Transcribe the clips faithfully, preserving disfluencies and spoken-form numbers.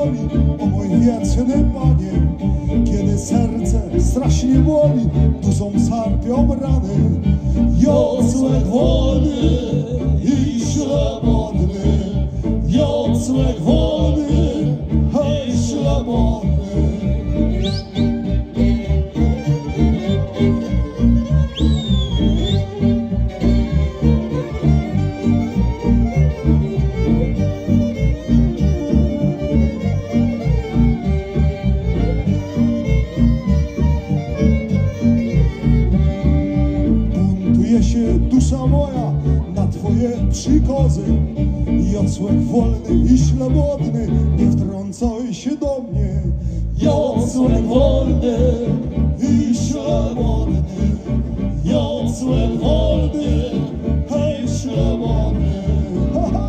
Turonowi, o mój wieczny Panie. Kiedy serce strasznie boli, tu są sarpią rany. Jocłek wolny i ślamodny, Jocłek wolny i ślamodny. Dusza moja na twoje przykazy, Jocłek wolny i ślamodny, nie wtrącaj się do mnie. Jocłek wolny i ślamodny, Jocłek wolny i ślamodny. Ha, ha,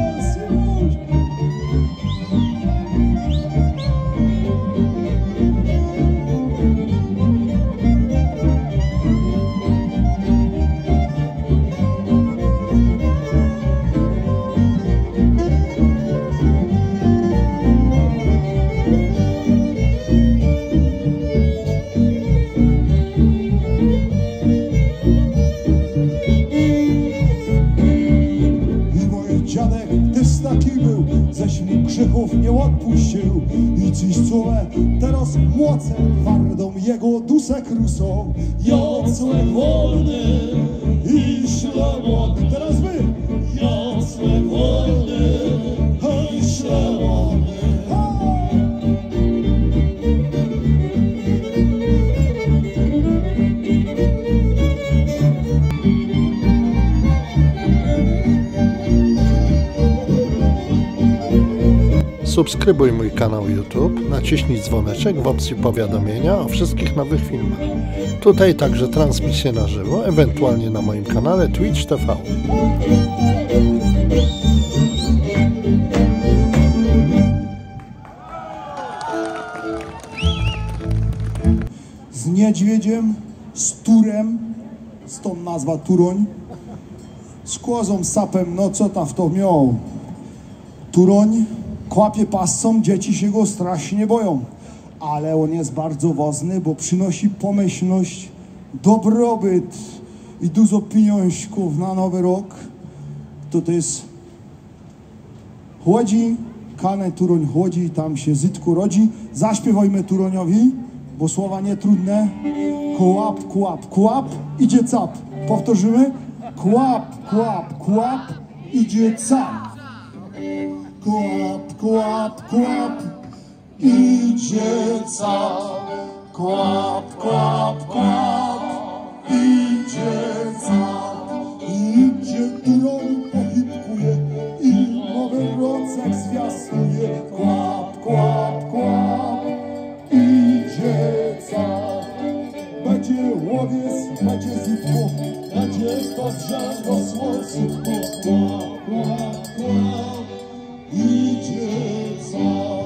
dziadek też taki był, ześ mu grzechów nie odpuścił. I dziś czułe teraz młoce wardą jego dusę krusą. Jocłek wolny i ślamodny. Teraz wy! Jocłek wolny i ślamodny. Subskrybuj mój kanał YouTube, naciśnij dzwoneczek w opcji powiadomienia o wszystkich nowych filmach. Tutaj także transmisje na żywo, ewentualnie na moim kanale Twitch T V. Z niedźwiedziem, z turem, stąd nazwa Turoń, z kozą, sapem, no co tam w to miał. Turoń kłapie pascą, dzieci się go strasznie boją, ale on jest bardzo ważny, bo przynosi pomyślność, dobrobyt i dużo pieniążków na nowy rok. To to jest chodzi, Kane Turoń chodzi, tam się zytku rodzi. Zaśpiewajmy Turoniowi, bo słowa nie trudne. Kłap, kłap, kłap, idzie cap. Powtórzymy. Kłap, kłap, kłap, idzie cap. Kłap, kłap, kłap, idzie cap. Kłap, kłap, kłap, idzie cap. Idzie Turoń, pochipkuje i nowy rocek zwiastuje. Kłap, kłap, kłap, idzie cap. Będzie łowiec, będzie zitko, będzie podrzano słońcówko. Kłap, kłap, kłap, idzie cap.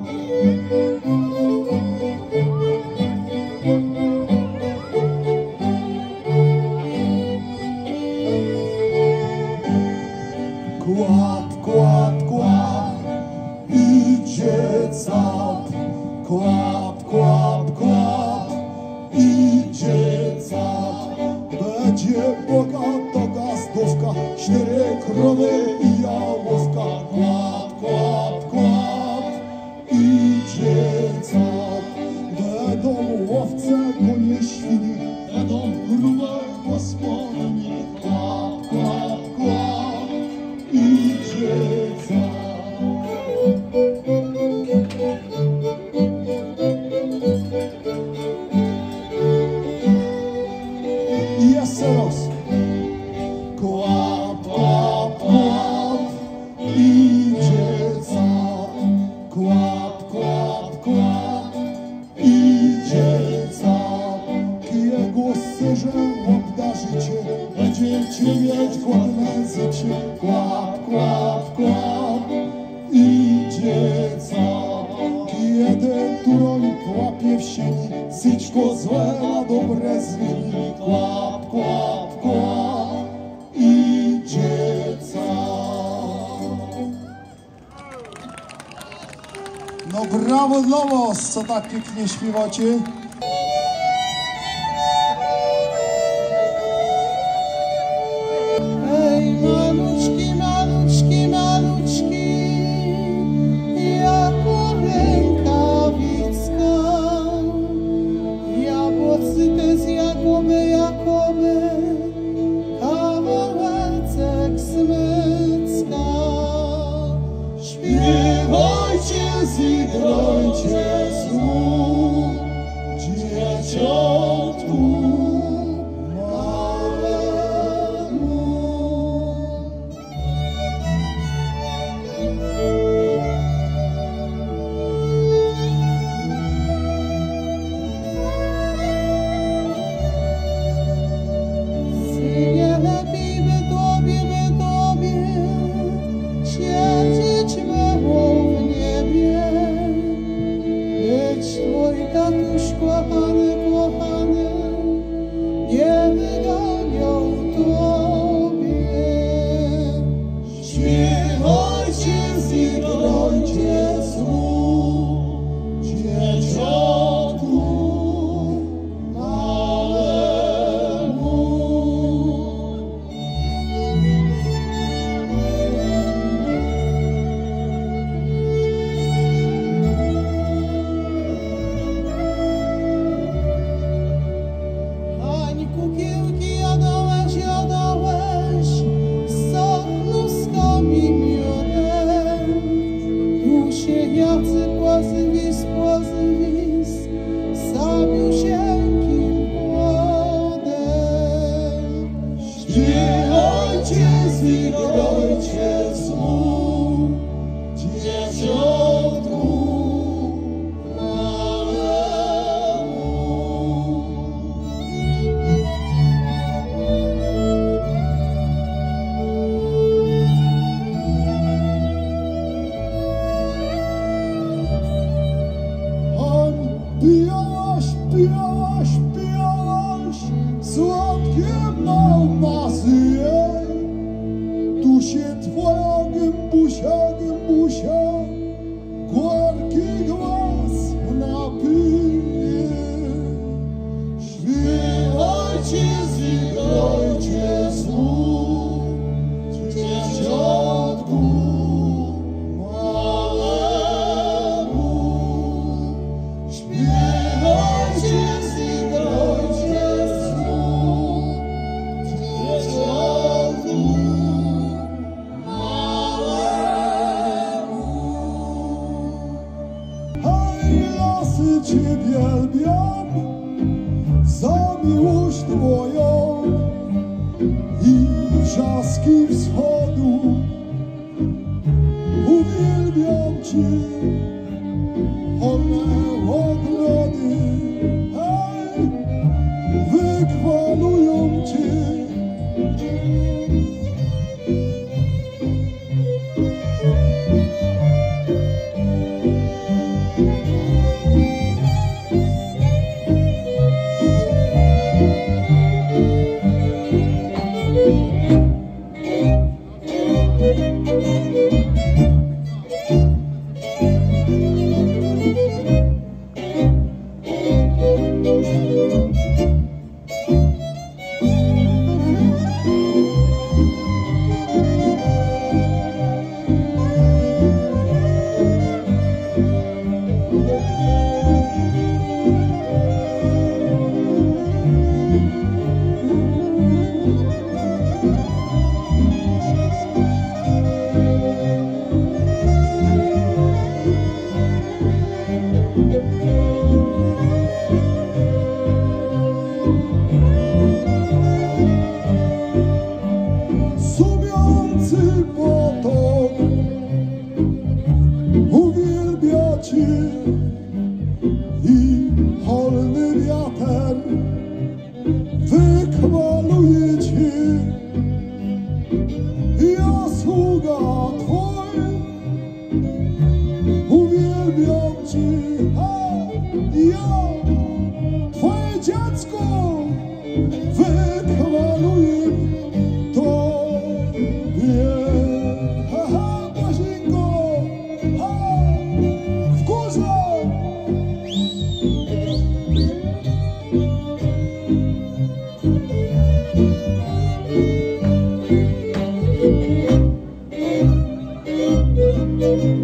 Kłap, kłap, kłap, idzie cap. Kłap, kłap, kłap, idzie cap. Będzie bogata gazdówka, cztery krowy i jałówka. Kłap, kłap, kłap, idzie cap. Będą łowce, konie, świnie, będą grube gospodynie. Kłap, kłap, kłap, idzie cap. I jeszcze raz. Kłap, kłap, kłap, idzie cap. Kłap, kłap, kłap, idzie cap. Kije głosy, że obdarzycie, będziecie mieć głodne życie. Kłap, kłap, kłap, idzie cap. Kiedy Turoń kłapie w sieni, syćko złe na dobre zmieni. Kłap, kłap, kłap, idzie cap. No brawo dla was, co tak pięknie śpiewacie. Ej, maluczki, maluczki, maluczki, jako rękawiczka, jabłocy te z Jakoby, Jakoby, kawałeczek smycka. Śpiewajcie, zigrajcie znów, dzieciątku. Kochany, kochany, nie wygonią tobie. Śpiewajcie, zigrajcie znów, dzieciątku małemu. Kukiełki jadałeś, jadałeś, z sopluskami miodem. Tu się jacy płazywis, płazywis, sabiusieńkim płodem. Śpiewajcie, zigrajcie znów, dzieciątku. Pijałaś, pijałaś, pijałaś, słodkie małmasy jej. Tu się twoja gębusia, gębusia, gorki głaz napije. Śpiewajcie, zigrajcie znów, dzieciątku małemu. Śpiewajcie, zigrajcie znów, dzieciątku małemu. Hej, lasy cię wielbiam za miłość twoją i wrzaski wschodu. Uwielbiam cię, one ogrody, hej, wychwalują cię. W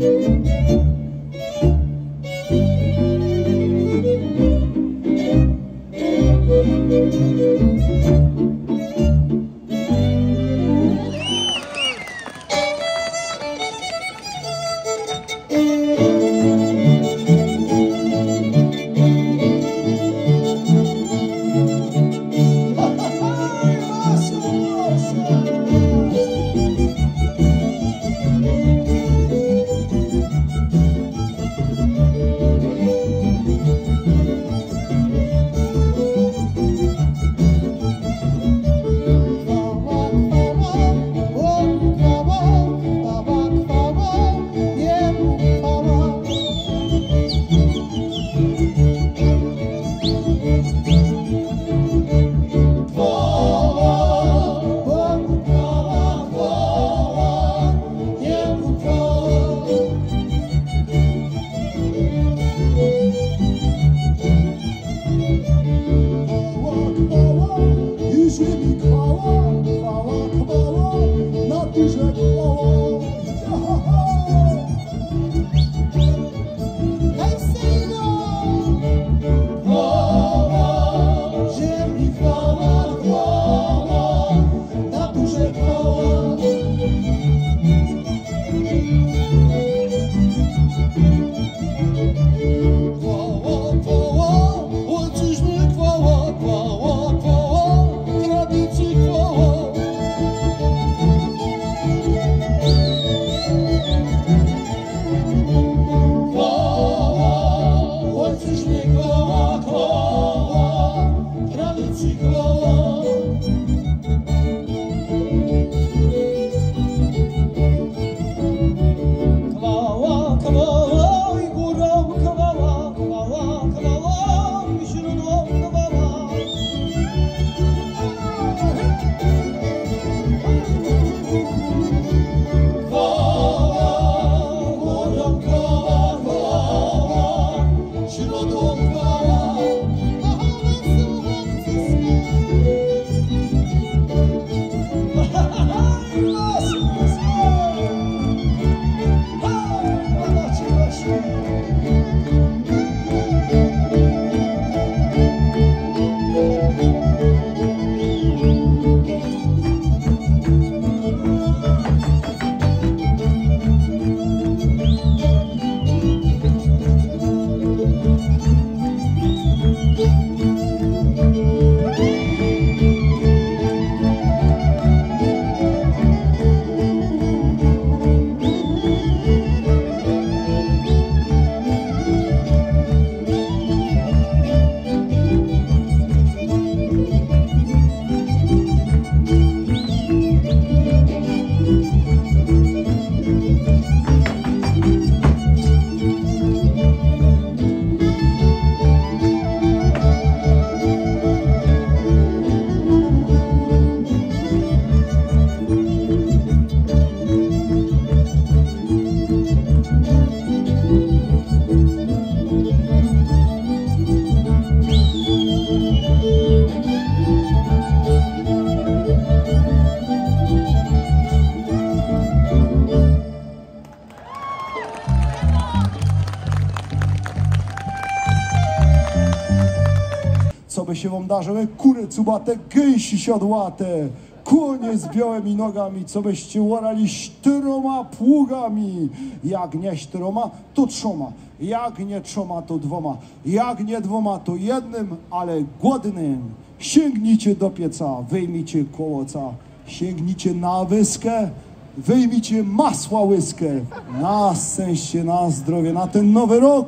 co by się wam darzyły, kury cubate, gęsi siodłate, konie z białymi nogami, co byście łorali czteroma pługami. Jak nie czteroma, to trzoma, jak nie trzoma, to dwoma, jak nie dwoma, to jednym, ale głodnym. Sięgnijcie do pieca, wyjmijcie kołoca, sięgnijcie na wyskę, wyjmijcie masła łyskę. Na szczęście, na zdrowie, na ten nowy rok,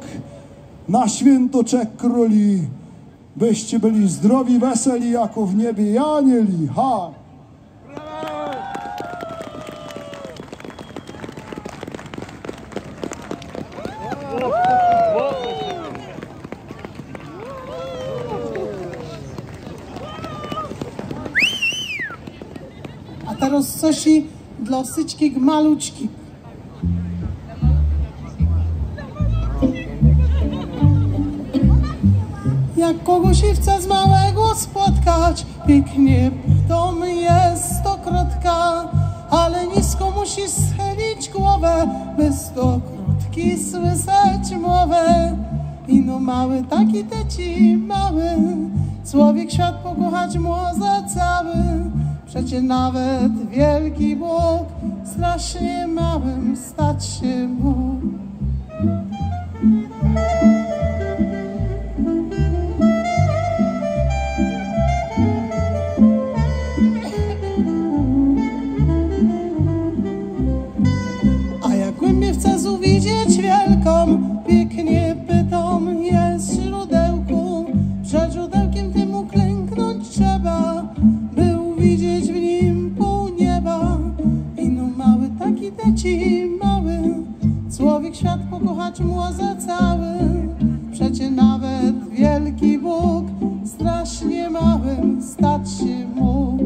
na święto trzech króli, byście byli zdrowi, weseli, jako w niebie i anieli. Ha! A teraz coś dla syćkich maluczkich. Jak kogoś chce z małego spotkać, pięknie w domu jest stokrotka, ale nisko musi schylić głowę, by stokroć wielki słyszeć mowę. Ino mały, taki teci mały, człowiek świat pokochać może cały. Przecie nawet wielki Bóg strasznie małym stać się mógł. A jak głębiej chcę widzieć wielką, pięknie pytom jest źródełku. Przed źródełkiem temu klęknąć trzeba, by uwidzieć w nim pół nieba. Ino mały, taki teci mały, człowiek świat pokochać może cały. Przecie nawet wielki Bóg strasznie małym stać się mógł.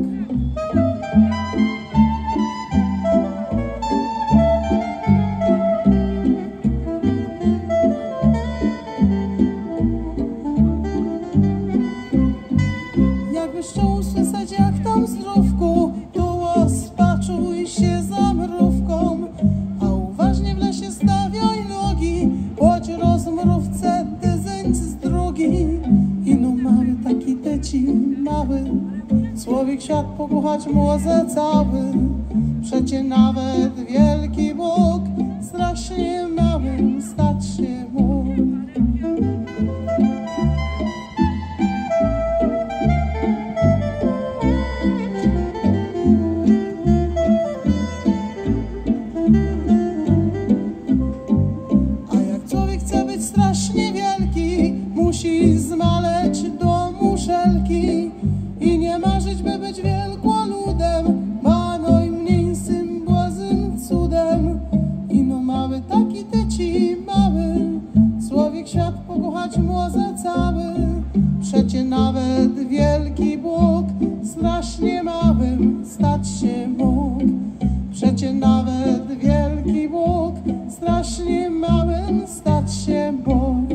Jakbyś chciał usłyszeć jak tam zdrówku, to spaczuj się za mrówką, a uważnie w lesie stawiaj nogi, choć rozmrówce tyzeń z drugi. Ino mały, taki teci mały, człowiek świat pokochać może cały. Przecie nawet wielki Bóg strasznie małym stać się mógł. Strasznie wielki, musi zmaleć do muszelki i nie marzyć, by być wielkoludem, ma najmniejszym błazym cudem. Ino mały, taki teci mały, człowiek świat pokochać może cały. Przecie nawet wielki Bóg strasznie małym stać się mógł. Przecie nawet wielki Bóg strasznie małym stać się mógł.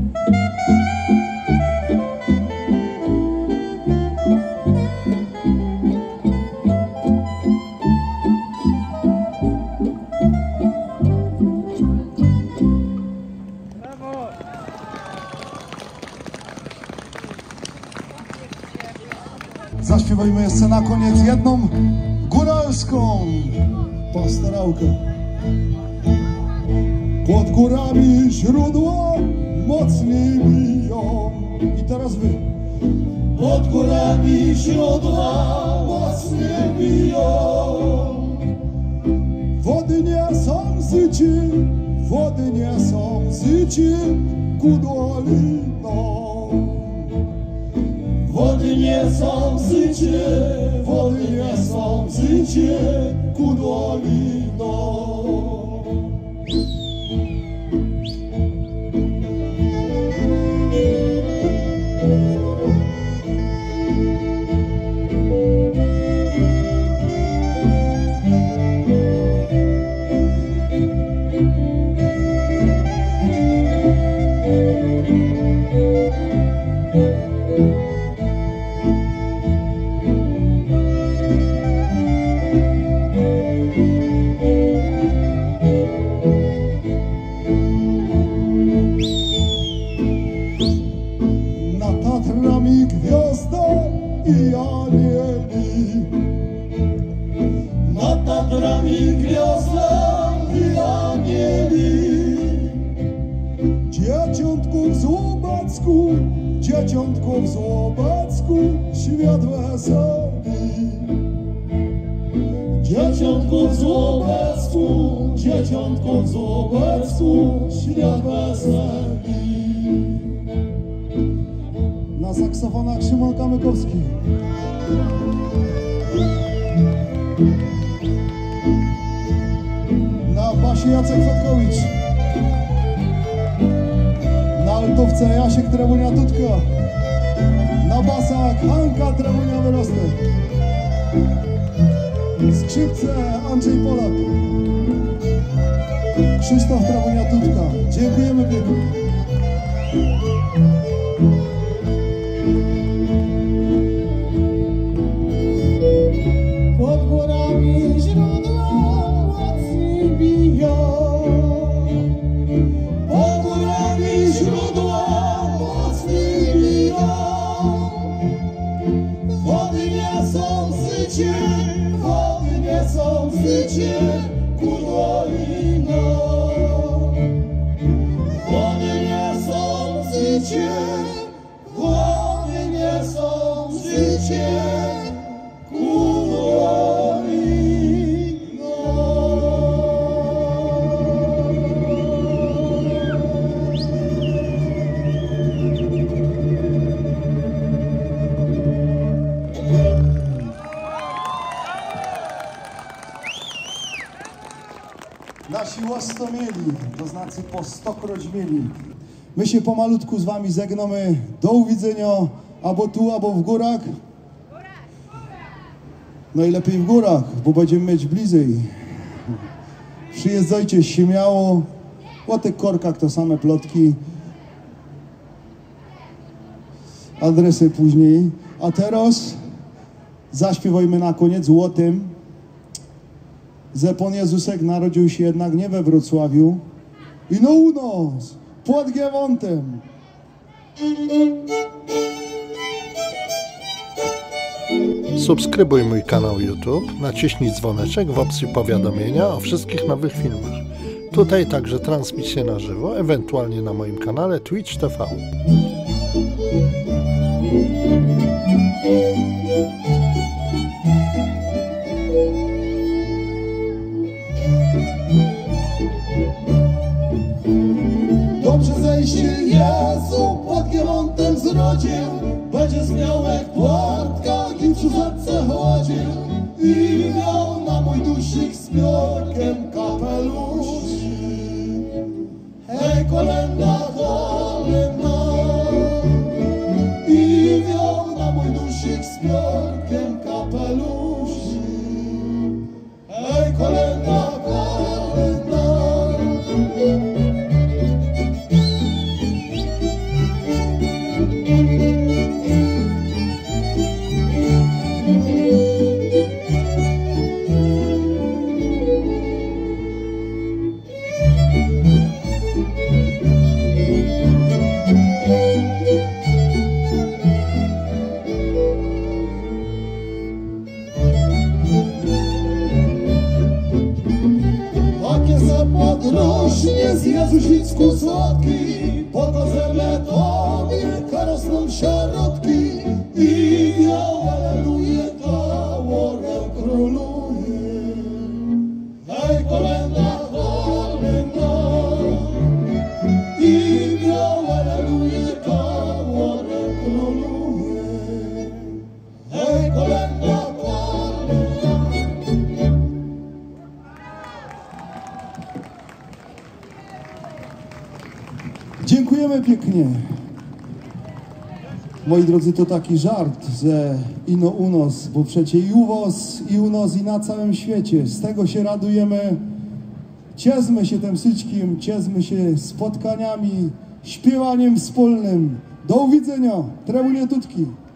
Zaśpiewajmy jeszcze na koniec jedną góralską pastorałkę. Pod górami źródła mocniej biją. I teraz wy. Pod górami źródła mocniej biją. Wody nie są zyci, wody nie są zyci ku doliną. Wody nie są zycie, wody nie są zycie ku doliną. I anieli. Nad Tatrami gwiazda i anieli. Dzieciątku w Złobacku, dzieciątku w Złobacku świat weseli. Dzieciątku w Złobacku, dzieciątku w Złobacku świat weseli. Na saksofonach Szymon Kamykowski. Na basie Jacek Fetkowicz. Na altówce Jasiek Trebunia-Tutka. Na basach Hanka Trebunia-Wyrostek. Skrzypce Andrzej Polak. Krzysztof Trebunia-Tutka. Dziękujemy pięknie. Pod górami źródła mocniej biją. życie, w głowie nie są życie, Nasi łosto mieli, to znaczy po stokroć mieli. My się pomalutku z wami zegnamy. Do uwidzenia, albo tu, albo w górach. No i lepiej w górach, bo będziemy mieć bliżej. Przyjeżdżajcie śmiało. O tych korkach to same plotki. Adresy później. A teraz zaśpiewajmy na koniec o tym, że Pan Jezusek narodził się jednak nie we Wrocławiu i no u nas, pod Giewontem. Subskrybuj mój kanał YouTube, naciśnij dzwoneczek w opcji powiadomienia o wszystkich nowych filmach. Tutaj także transmisje na żywo, ewentualnie na moim kanale Twitch T V. Dobrze zejście Jezu pod Giewontem zrodził, będzie miał jak płatka i przy rzece chodził i miał na mój dusik z piorkiem kapelusz. Hej, kolenda, kolenda, i miał na mój dusik z piorkiem kapelusz. Hej, kolenda, kolenda. Podrośnie z Jezusicku słodki, po kozele tobie karosną środki i miał aleluję, taworę króluje. Hej, kolenda, kolenda, i miał aleluję, taworę króluje. Hej, kolenda, kolenda. Dziękujemy pięknie. Moi drodzy, to taki żart, że ino u nas, bo przecie i u was, i u nas, i na całym świecie. Z tego się radujemy. Cieszmy się tym wszystkim, cieszmy się spotkaniami, śpiewaniem wspólnym. Do uwidzenia. Trebunie tutki.